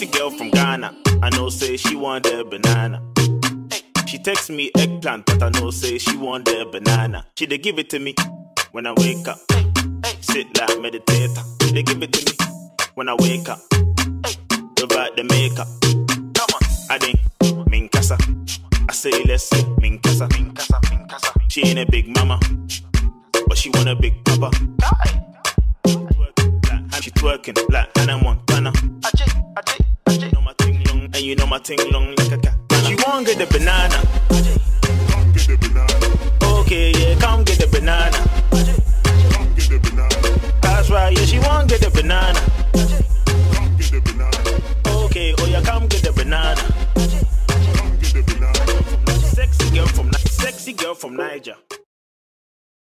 Sexy girl from Ghana, I know say she want the banana. She text me eggplant, but I know say she want the banana. She dey give it to me when I wake up. Sit like meditator. She dey give it to me when I wake up. Without the makeup. I think minkasa. I say let's say minkasa. She ain't a big mama, but she want a big papa. She twerking like Hannah Montana. You know my ting long, and you know my ting long like a cat. She won't get the banana. Okay, yeah, come get the banana. That's right, yeah, she won't get the banana. Okay, oh yeah, come get the banana. Sexy girl from Niger.